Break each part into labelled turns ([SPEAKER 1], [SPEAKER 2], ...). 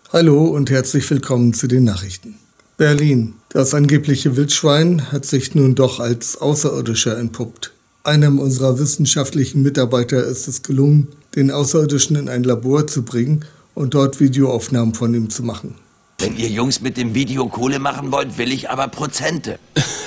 [SPEAKER 1] Hallo und herzlich willkommen zu den Nachrichten. Berlin. Das angebliche Wildschwein hat sich nun doch als Außerirdischer entpuppt. Einem unserer wissenschaftlichen Mitarbeiter ist es gelungen, den Außerirdischen in ein Labor zu bringen und dort Videoaufnahmen von ihm zu machen.
[SPEAKER 2] Wenn ihr Jungs mit dem Video Kohle machen wollt, will ich aber Prozente.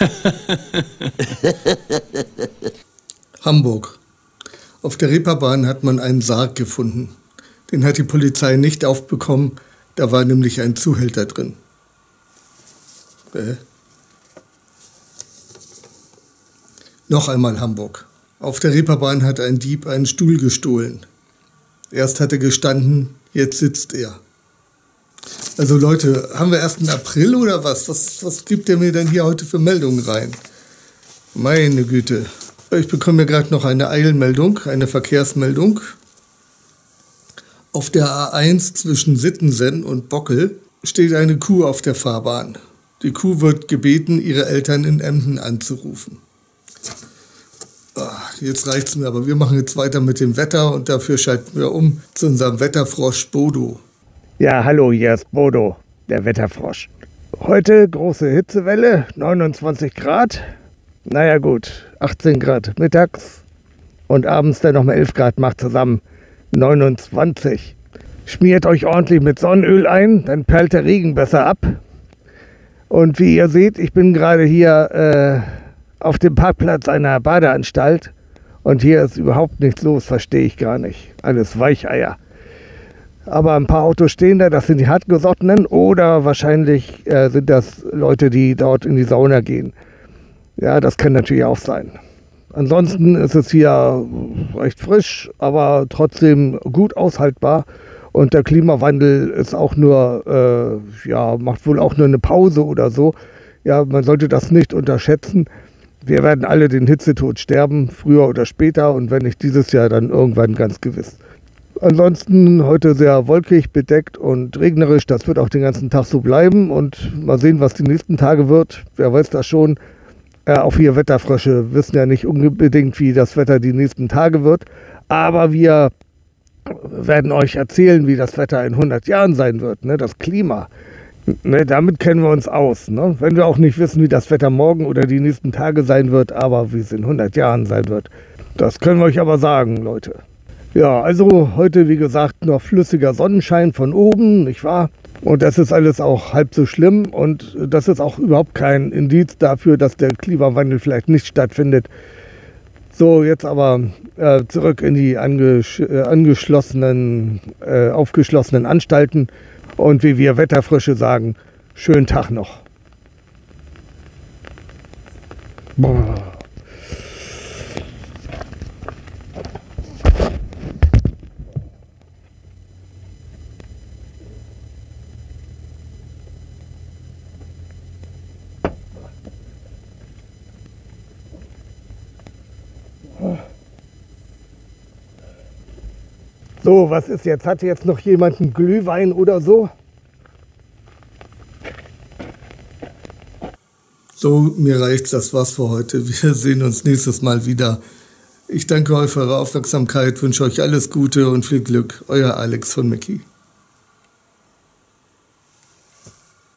[SPEAKER 1] Hamburg. Auf der Reeperbahn hat man einen Sarg gefunden. Den hat die Polizei nicht aufbekommen, da war nämlich ein Zuhälter drin. Noch einmal Hamburg. Auf der Reeperbahn hat ein Dieb einen Stuhl gestohlen. Erst hat er gestanden, jetzt sitzt er. Also Leute, haben wir 1. April oder was? Was gibt ihr mir denn hier heute für Meldungen rein? Meine Güte. Ich bekomme ja gerade noch eine Eilmeldung, eine Verkehrsmeldung. Auf der A1 zwischen Sittensen und Bockel steht eine Kuh auf der Fahrbahn. Die Kuh wird gebeten, ihre Eltern in Emden anzurufen. Jetzt reicht's mir, aber wir machen jetzt weiter mit dem Wetter und dafür schalten wir um zu unserem Wetterfrosch Bodo.
[SPEAKER 3] Ja, hallo, hier ist Bodo, der Wetterfrosch. Heute große Hitzewelle, 29 Grad. Naja gut, 18 Grad mittags und abends dann nochmal 11 Grad, macht zusammen 29. Schmiert euch ordentlich mit Sonnenöl ein, dann perlt der Regen besser ab. Und wie ihr seht, ich bin gerade hier auf dem Parkplatz einer Badeanstalt und hier ist überhaupt nichts los, verstehe ich gar nicht. Alles Weicheier. Aber ein paar Autos stehen da, das sind die Hartgesottenen oder wahrscheinlich sind das Leute, die dort in die Sauna gehen. Ja, das kann natürlich auch sein. Ansonsten ist es hier recht frisch, aber trotzdem gut aushaltbar. Und der Klimawandel ist auch nur, macht wohl auch nur eine Pause oder so. Ja, man sollte das nicht unterschätzen. Wir werden alle den Hitzetod sterben, früher oder später. Und wenn nicht dieses Jahr, dann irgendwann ganz gewiss. Ansonsten heute sehr wolkig, bedeckt und regnerisch. Das wird auch den ganzen Tag so bleiben. Und mal sehen, was die nächsten Tage wird. Wer weiß das schon. Auch wir Wetterfrösche wissen ja nicht unbedingt, wie das Wetter die nächsten Tage wird. Aber wir werden euch erzählen, wie das Wetter in 100 Jahren sein wird. Ne? Das Klima. Ne? Damit kennen wir uns aus. Ne? Wenn wir auch nicht wissen, wie das Wetter morgen oder die nächsten Tage sein wird, aber wie es in 100 Jahren sein wird. Das können wir euch aber sagen, Leute. Ja, also heute, wie gesagt, noch flüssiger Sonnenschein von oben, nicht wahr? Und das ist alles auch halb so schlimm und das ist auch überhaupt kein Indiz dafür, dass der Klimawandel vielleicht nicht stattfindet. So, jetzt aber zurück in die aufgeschlossenen Anstalten und wie wir Wetterfrösche sagen, schönen Tag noch. Boah. So, was ist jetzt? Hat jetzt noch jemand einen Glühwein oder so?
[SPEAKER 1] So, mir reicht's, das war's für heute. Wir sehen uns nächstes Mal wieder. Ich danke euch für eure Aufmerksamkeit, wünsche euch alles Gute und viel Glück. Euer Alex von Mickey.